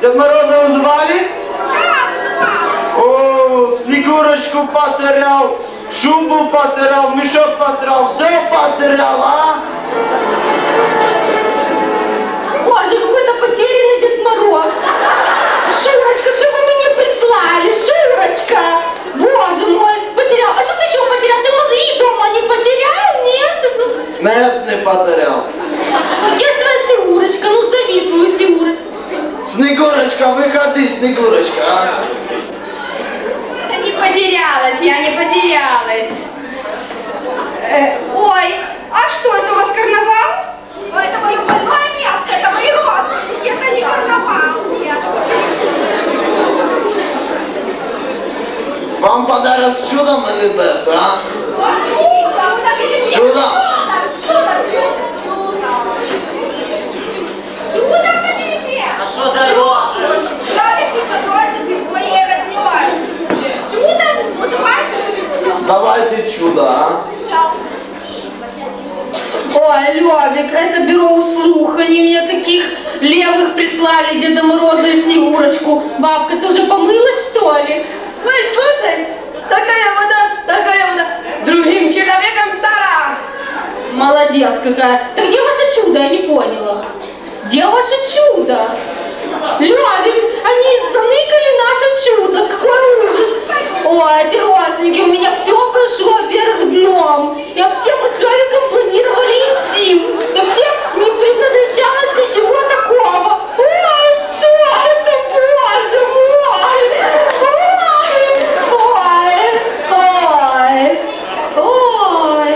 Дед Мороза звали? О, Снегурочку потерял, шубу потерял, мешок потерял, все потерял, а? Боже, какой-то потерянный Дед Мороз. Шурочка, что вы мне прислали? Шурочка! Боже мой, потерял. А что ты еще потерял? Ты мозги дома не потерял? Нет? Нет, не потерял. Где же твоя Снегурочка? Ну, зови свою Снегурочку. Снегурочка, выходи, Снегурочка, а? Да не потерялась, я не потерялась. Ой, а что это у вас карнавал? Это мое больное место, это мои родственники, это не карнавал, нет. Вам подарок с чудом или без, а? С чудом? А что дороже? Ну давайте. Давайте чудо, а? Ой, Лёвик, это бюро услуг, они мне таких левых прислали, Деда Мороза и Снегурочку. Бабка, ты уже помылась, что ли? Ой, слушай, такая вода, другим человеком стара. Молодец какая. Так где ваше чудо, я не поняла. Где ваше чудо? Лёвик, они заныкали наше чудо, какой ужас. Ой, эти родственники, у меня все пошло вверх дном. И вообще мы с Лёвиком планировали интим. И вообще не предназначалось ничего такого. Ой, что это, боже мой. Ой.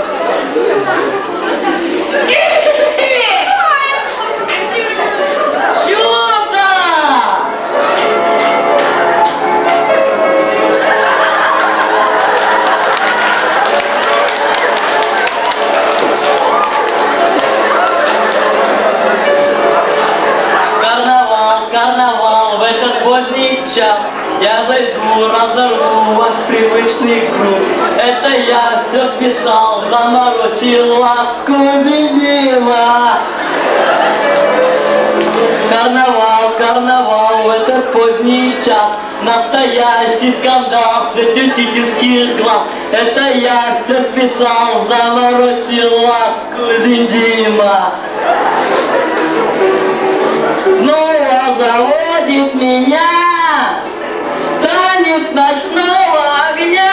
Карнавал, в этот поздний час я зайду, разорву ваш привычный круг. Это я все смешал, заморочил ласку любима. Карнавал, в этот поздний час настоящий скандал третьютических глав. Это я все смешал, заморочил ласку Зиндима. Снова заводит меня танец ночного огня.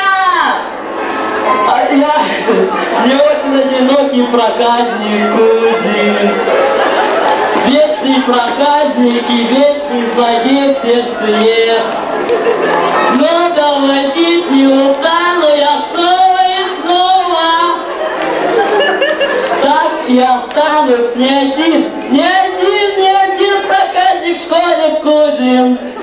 А я не очень одинокий проказник Кузин. Вечный проказник и вечный злодей в сердце. Но доводить не устану я снова и снова. Так и останусь не один проказник в школе Кузин.